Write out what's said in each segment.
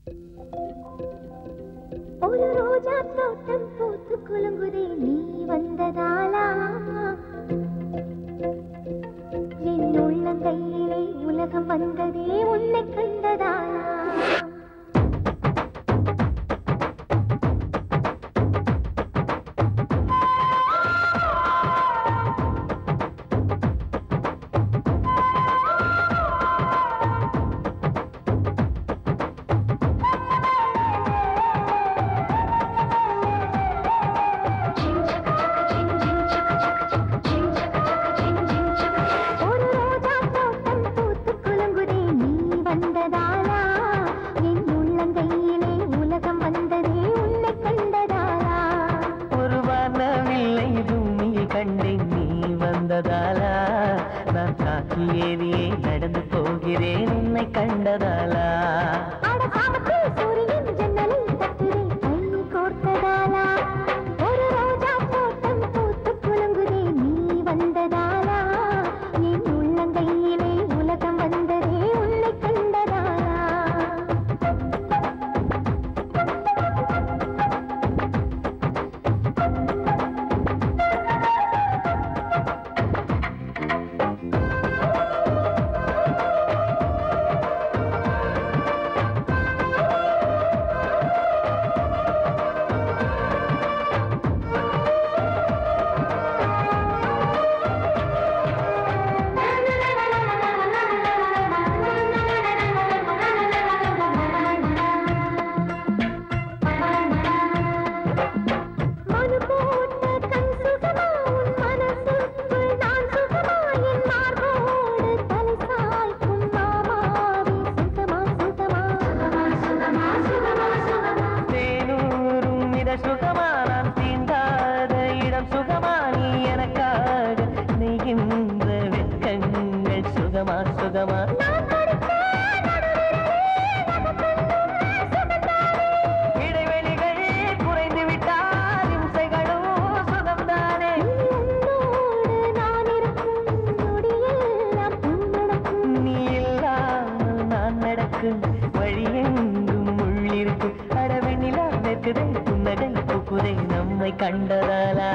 ஒரு ரோஜா தோட்டம் பூத்து குலுங்குதே நீ வந்ததாலா என் உள்ளங்கையிலே உலகம் வந்ததே உன்னை கண்டதாலா நடந்து போகிறேன் உன்னை கண்டதாலா சூரியன் ஜன்னலை தட்டுதே கை கோர்த்ததாலா ஒரு ரோஜா தோட்டம் பூத்து குலுங்குதே நீ வந்ததாலா என் உள்ளங்கையிலே உலகம் வந்ததே உன்னை கண்டதாலா இடைவெளிகள் குறைந்து விட்டால் இம்சைகளும் சுகம்தானே நீ இல்லாமல் நான் நடக்கும் வழியெங்கும் உள்ளிருக்கும் அடவெண்ணிலா வெக்குதை புன்னகை புக்குதை நம்மை கண்டதாலா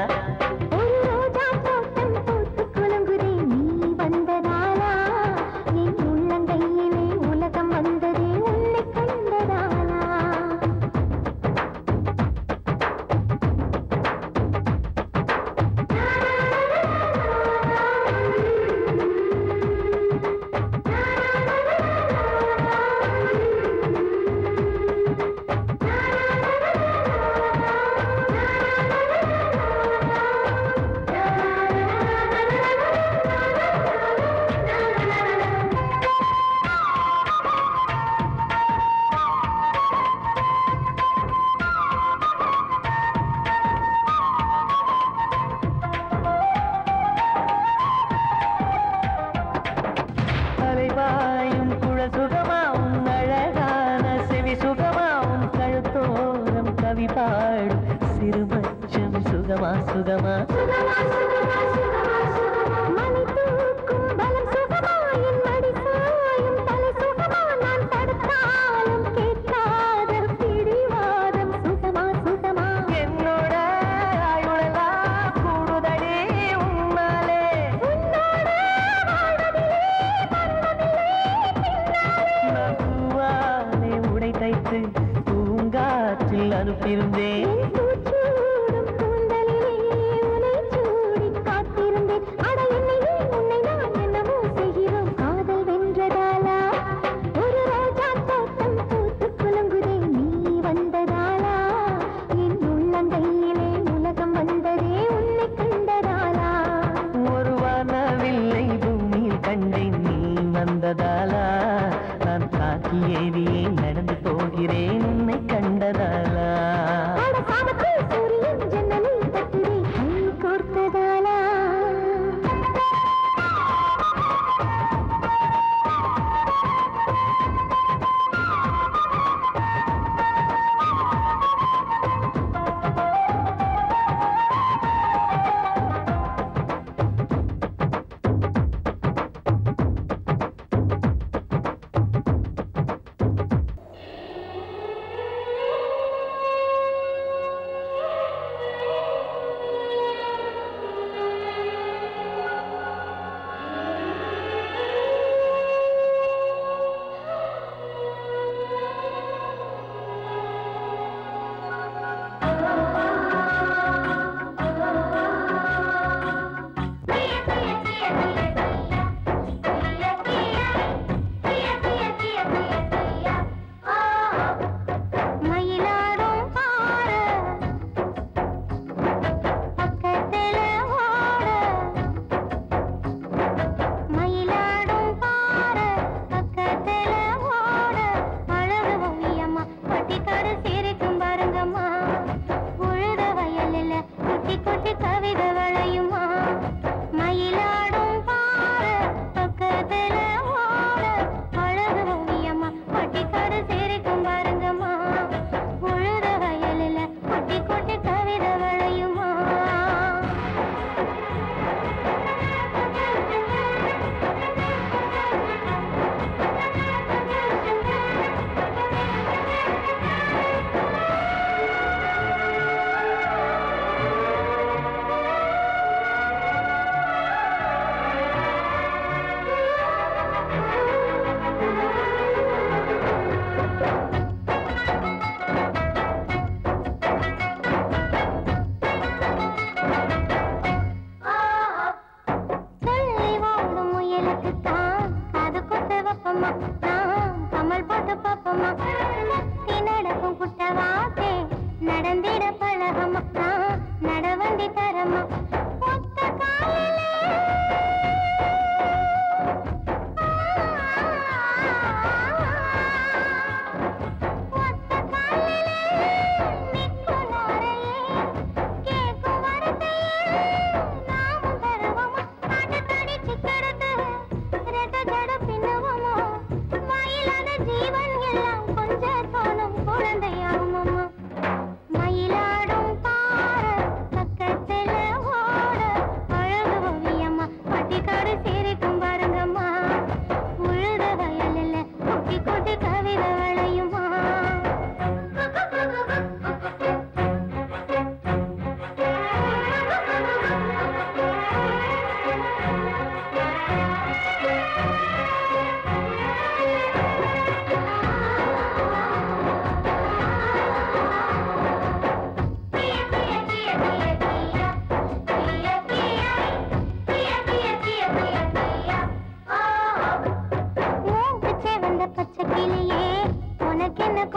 சிறுபட்சம் சுகமா சுகமா என்னோட ஆயுளெல்லாம் கூடுதடி உன்னாலே நான் பூவாலே உடை தைத்து பூங்காற்றில் அனுப்பியிருந்தேன் நான் காக்கி ஏறியே நடந்து போகிறேன் உன்னை கண்டதாலா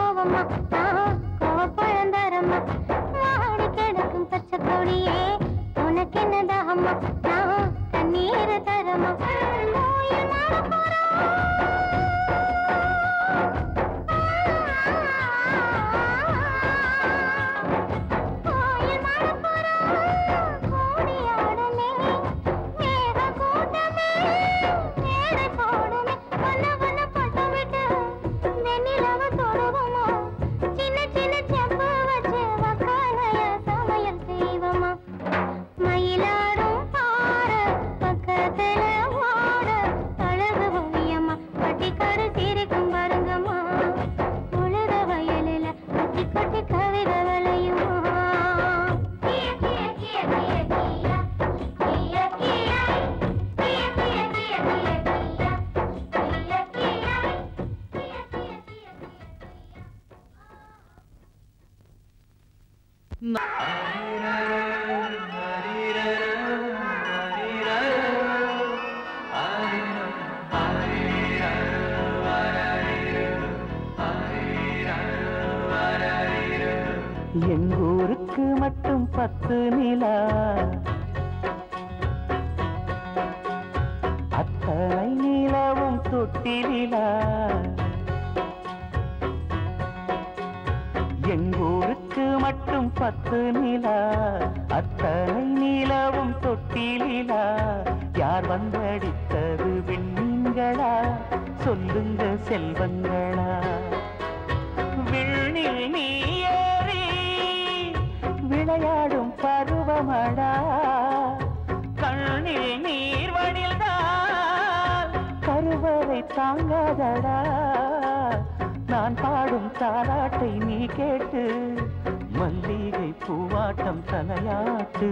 போவம்மா நான் கோவப்பழந்தாரம்மா மாடி கிடக்கும் பச்சை கொடியே உனக்கு என்ன தாகம்மா நான் தண்ணீர் தரம்மா கோயில் மாட எங்கூருக்கு மட்டும் 10 நிலா அத்தனை நிலவும் தொட்டிலா எங்கூருக்கு மட்டும் 10 நிலா அத்தனை நிலவும் தொட்டிலா யார் வந்தடித்தது விண்மீன்களா சொல்லுங்க செல்வங்களா விண்ணில் நீ விளையாடும் பருவமடா கண்ணில் நீர் வடில்தான் கருவறை தாங்காதடா நான் பாடும் தாலாட்டை நீ கேட்டு மல்லிகை பூவாட்டம் தலையாட்டு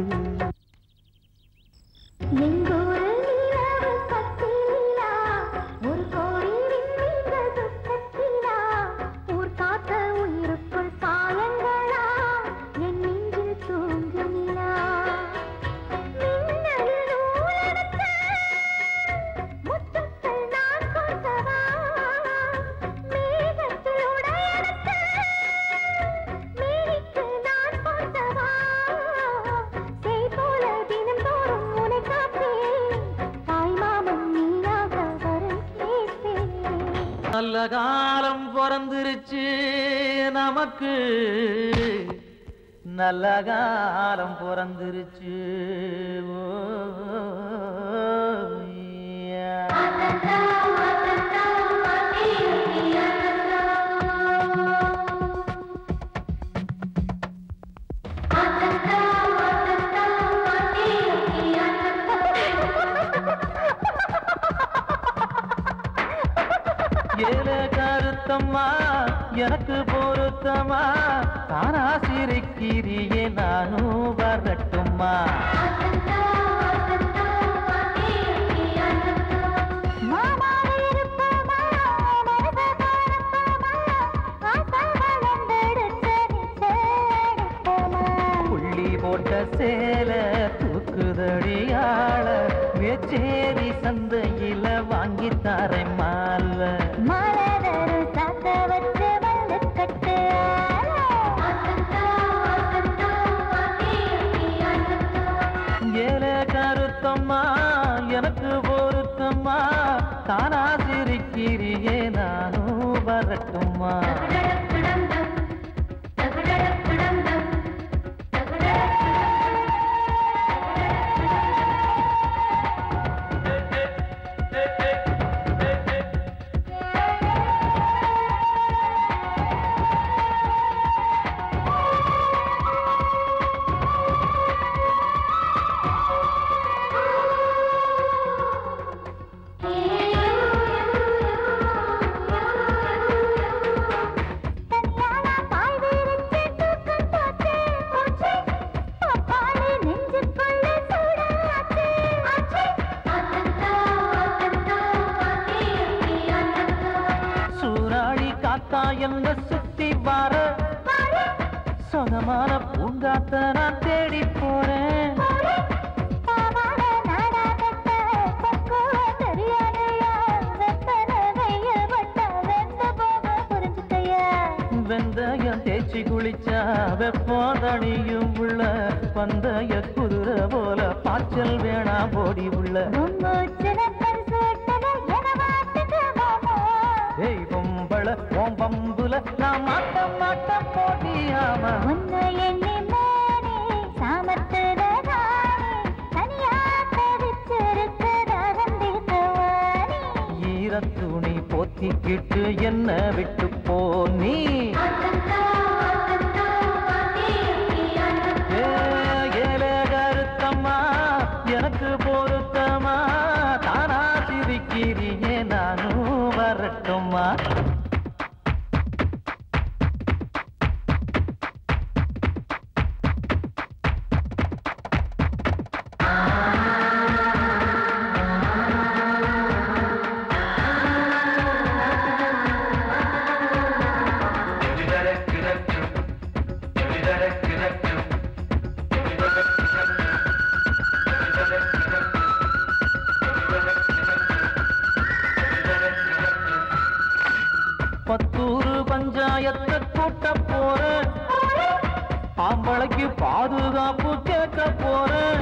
நல்ல காலம் பிறந்துருச்சு நமக்கு நல்ல காலம் பிறந்துருச்சு ஏல கருத்தம்மா எனக்கு பொருத்தமா தானா சிரிக்கிறியே நானும் வரட்டுமா புள்ளி போட்ட சேல தூக்குதடியாள மேச்சேரி சந்தையில வாங்கி தரேன் மால மலரரு சாக்க வச்சு வந்து கட்டு ஏல கருத்தம்மா எனக்கு பொருத்தம்மா தானா சிரிக்கிறியே நானும் வரட்டுமா என்ன சுத்தி வார சொகமான பூங்காத்த நான் தேடி போறேன் வெந்தயம் தேய்ச்சி குளிச்சா வெப்பம் தணியும் உள்ள பந்தய குதிரை போல பாய்ச்சல் வேணாம் போடி உள்ள ஏய் பொம்பள ஓம் பம்புல நான் மாட்டம் மாட்டம் போட்டியாம துணி போத்திக்கிட்டு என்ன விட்டு போ நீ ஏலே கருத்தம்மா எனக்கு பொருத்தமா தானா சிரிக்கிறியே நானும் வரட்டுமா பத்தூரு பஞ்சாயத்தை கூட்ட போறேன் ஆம்பளைக்கு பாதுகாப்பு கேட்க போறேன்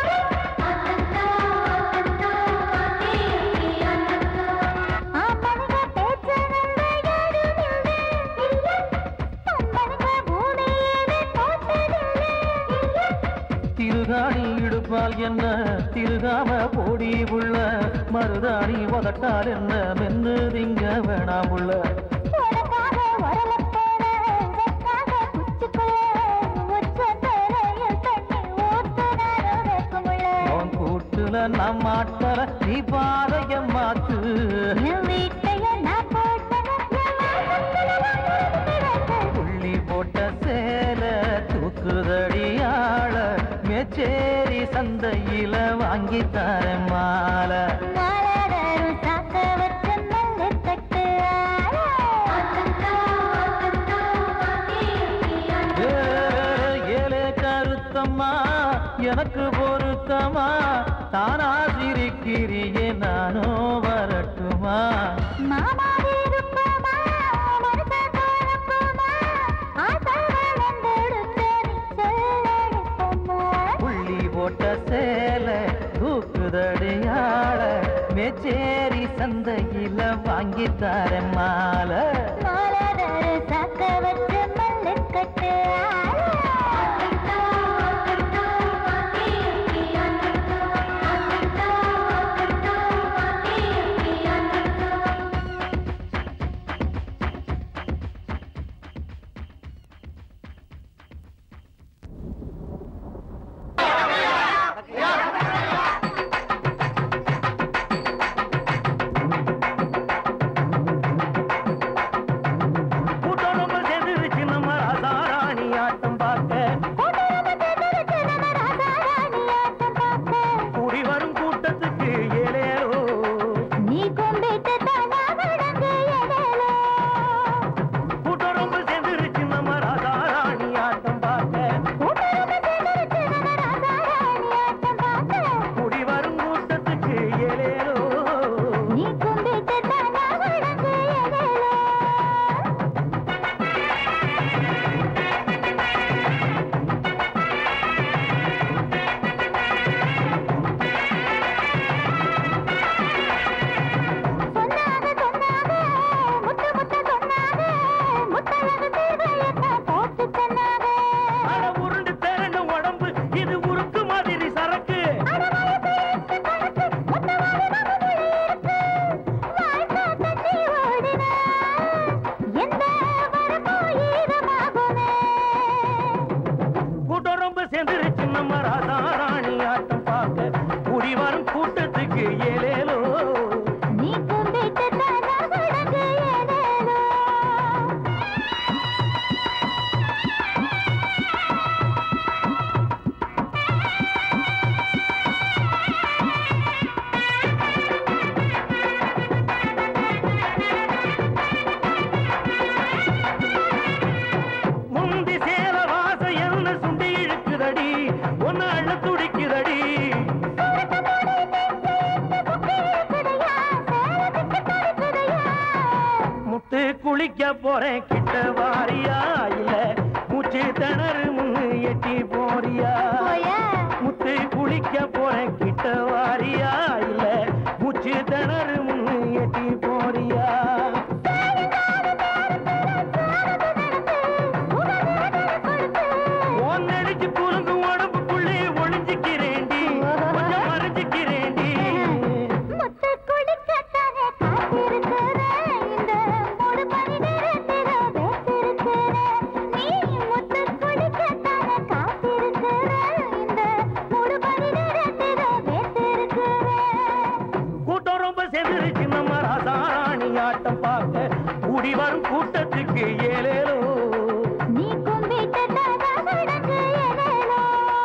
திருகாணி இடுப்பால் என்ன திருகாம போடி உள்ள மருதாணி உதட்டால் என்ன மென்னு திங்க வேணாம் உள்ள கூட்டுல நம் மாட்டல நீ பாதைய மாத்து புள்ளி போட்ட சேல தூக்குதடியாள மேச்சேரி சந்தையில வாங்கி தர மாலை ஏலே கருத்தம்மா எனக்கு பொருத்தமா தானா சிரிக்கிறியே நானோ வரட்டுமா புள்ளி போட்ட சேல தூக்குதடியாள மேச்சேரி சந்தையில வாங்கி தர மாலை குளிக்க போறேன் கிட்ட வாரியா இல்ல மூச்சு திணறு முன்னு எட்டி போறியா முத்து குளிக்க போற கிட்ட வாரியா இல்ல மூச்சு திணறு முன்னு எட்டி போறியா ஒன்னடிச்சு குலுங்கு உடம்புக்குள்ளே ஒளிஞ்சுக்கிறேண்டி கொஞ்சம் மறைஞ்சுக்கிறேண்டி முத்து குடிக்கத்தானே காத்திருக்கிறேன் இந்த மூடு பனி நேரத்தில வேத்திருக்கிறேன் நீ முத்து குடிக்கத்தானே காத்திருக்கிறேன் இந்த மூடு பனி நேரத்தில வேத்திருக்கிறேன் கூட்டம் ரொம்ப சேர்ந்துருச்சு நம்ம ராசாராணி ஆட்டம் பார்க்க கூடி வரும் கூட்டத்துக்கு ஏலேலோ நீ கும்பிட்டு தடவடங்கு ஏலேலோ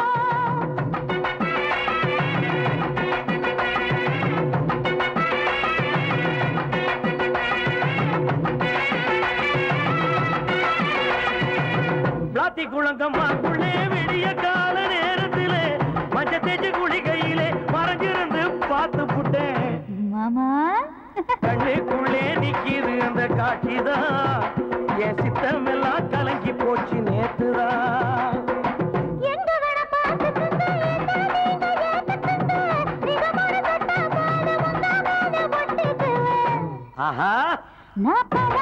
பிளாத்தி குளங்கம்மாக்குள்ளே விடிய கால நேரத்திலே மஞ்ச தேச்சு குளிகையிலே மறைஞ்சிருந்து பார்த்து புட்டேன் மாமா கண்ணுக்குள்ளே நிக்கிது அந்த காட்சிதான் என் சித்தம் எல்லாம் கலங்கி போச்சு நேத்துதான் எங்க வேணா பார்த்துக்கிட்டு என்ன நீங்க ஏத்துக்கிட்டு நிகமோட கட்ட போல உங்க மேல ஒட்டிக்குவேன் ஆஹா நான்